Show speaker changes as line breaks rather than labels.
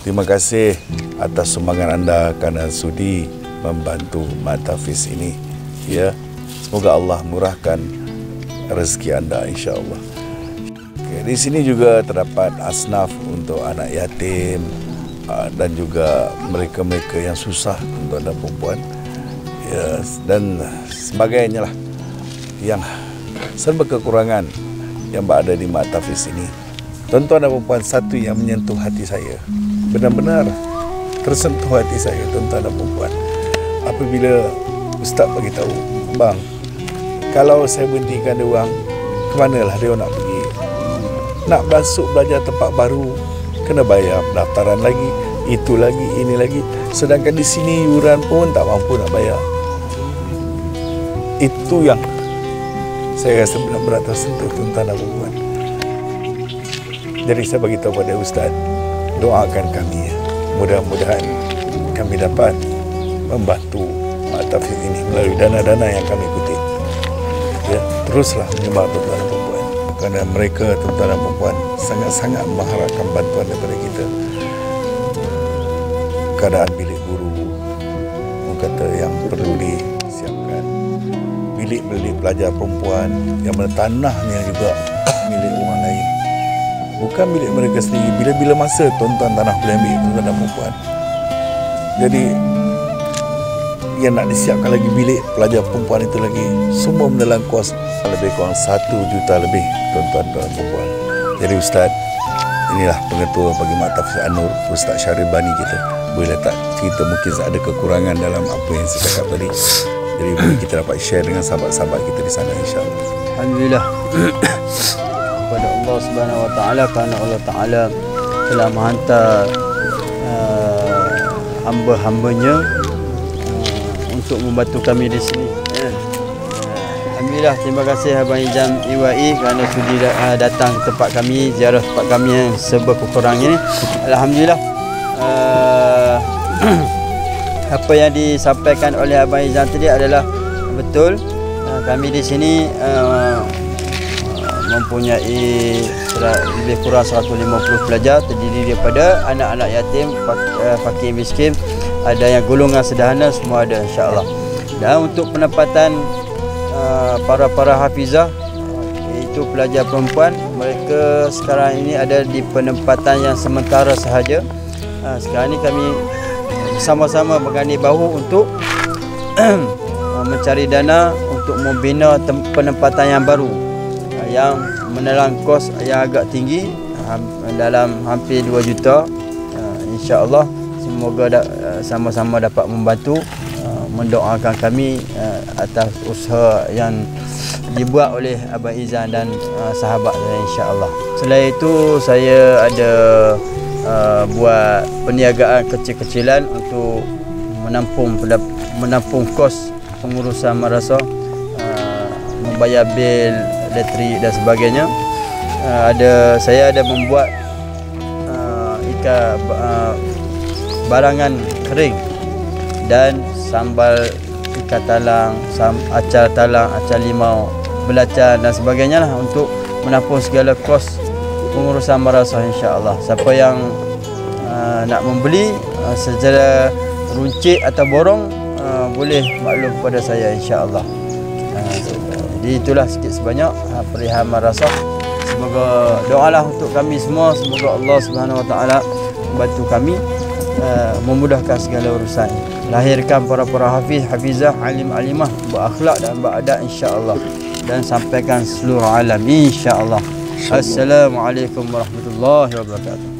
Terima kasih atas sumbangan anda kerana sudi membantu Mak Tafiz ini. Ya, semoga Allah murahkan rezeki anda, insya-Allah. Di sini juga terdapat asnaf untuk anak yatim dan juga mereka-mereka yang susah untuk anak perempuan, ya, dan sebagainya lah yang serba kekurangan yang berada di Mak Tafiz ini. Tuan-tuan dan perempuan, satu yang menyentuh hati saya, benar-benar tersentuh hati saya, tuan-tuan dan perempuan, apabila Ustaz bagi tahu, bang, kalau saya berhentikan dia orang, ke manalah dia nak pergi? Nak masuk belajar tempat baru, kena bayar pendaftaran lagi, itu lagi, ini lagi. Sedangkan di sini yuran pun tak mampu nak bayar. Itu yang saya rasa benar-benar tersentuh, tuan-tuan dan perempuan. Jadi saya beritahu kepada Ustaz, doakan kami, mudah-mudahan kami dapat membantu Mak Tafiz ini melalui dana-dana yang kami kutip. Ya, teruslah menyembah tuan-tuan dan perempuan, kerana mereka, tuan-tuan dan perempuan, sangat-sangat mengharapkan bantuan daripada kita. Keadaan bilik guru, orang kata yang perlu disiapkan, bilik-bilik pelajar perempuan yang mana tanahnya juga milik orang lain, bukan milik mereka sendiri. Bila-bila masa tuan-tuan tanah boleh ambil, tuan-tuan dan perempuan. Jadi yang nak disiapkan lagi bilik pelajar perempuan itu lagi, semua menelan kos lebih kurang 1 juta lebih, tuan-tuan dan perempuan. Jadi Ustaz, inilah pengetua bagi Mak Tafiz An-Nur, Ustaz Syarif Bani kita. Boleh letak cerita, mungkin ada kekurangan dalam apa yang saya cakap tadi. Jadi boleh kita dapat share dengan sahabat-sahabat kita di sana, insya-Allah.
Alhamdulillah kepada Allah Subhanahu Wa Taala, kerana Allah Taala telah menghantar hamba-hambanya untuk membantu kami di sini. Alhamdulillah, terima kasih Abang Ijam IWI kerana sudi datang ke tempat kami, ziarah tempat kami yang serba kekurangan ini. Alhamdulillah, apa yang disampaikan oleh Abang Ijam tadi adalah betul. Kami di sini mempunyai lebih kurang 150 pelajar, terdiri daripada anak-anak yatim, fakir miskin, ada yang golongan sederhana, semua ada, insya-Allah. Dan untuk penempatan para hafizah, iaitu pelajar perempuan, mereka sekarang ini ada di penempatan yang sementara sahaja. Sekarang ini kami bersama-sama berganding bahu untuk mencari dana untuk membina penempatan yang baru, yang menelan kos yang agak tinggi, dalam hampir 2 juta. InsyaAllah semoga sama-sama dapat membantu, mendoakan kami atas usaha yang dibuat oleh Abang Izan dan sahabat saya, insya-Allah. Selain itu, saya ada buat perniagaan kecil-kecilan untuk menampung kos pengurusan madrasah, membayar bil elektrik dan sebagainya. Saya ada membuat barangan kering dan sambal ikan talang, acar talang, acar limau, belacan dan sebagainya lah, untuk menampung segala kos pengurusan madrasah, insya-Allah. Siapa yang nak membeli secara runcit atau borong, boleh maklum kepada saya, insya-Allah. Jadi itulah sikit sebanyak perihal madrasah. Semoga doalah untuk kami semua, semoga Allah Subhanahu Wa Taala membantu kami, memudahkan segala urusan, lahirkan para hafiz, hafizah, alim, alimah, berakhlak dan beradab, insya-Allah, dan sampaikan seluruh alam, insya-Allah. Assalamualaikum warahmatullahi wabarakatuh.